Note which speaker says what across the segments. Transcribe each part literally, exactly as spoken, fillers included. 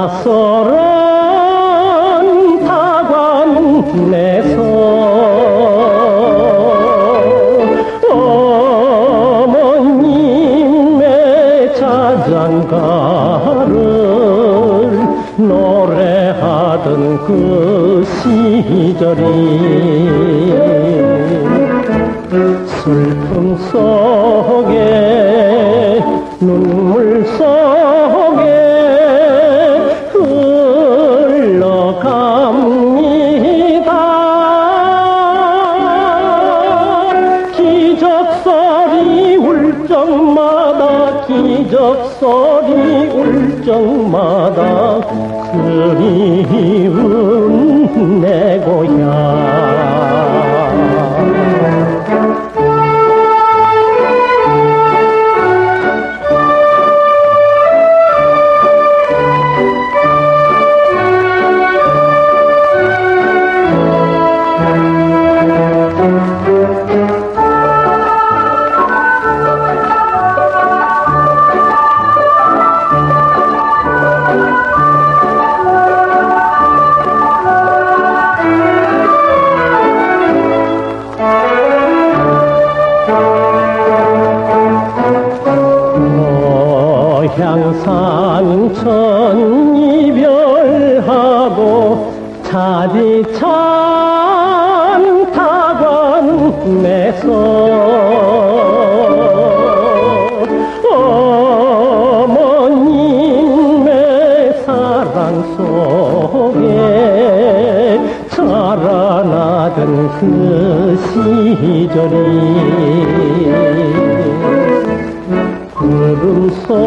Speaker 1: 낯설은 타관내서 어머님의 자장가를 노래하던 그 시절이 슬픔 속에 눈물 속에 흘러갑니다. 기적소리 울 적마다 기적소리 울 적마다 그리운 내 고향. 고향산천 이별하고 자리 찬 타관내서 어머님의 사랑 속에 자라나던 그 시절이 구름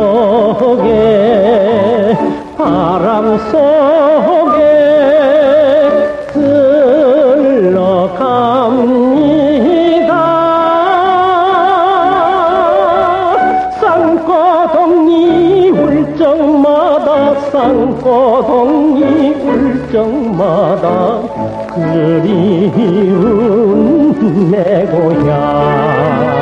Speaker 1: 속에 바람 속에 흘러갑니다. 산고동이 울 적마다 산고동이 울 적마다 그리운 내 고향.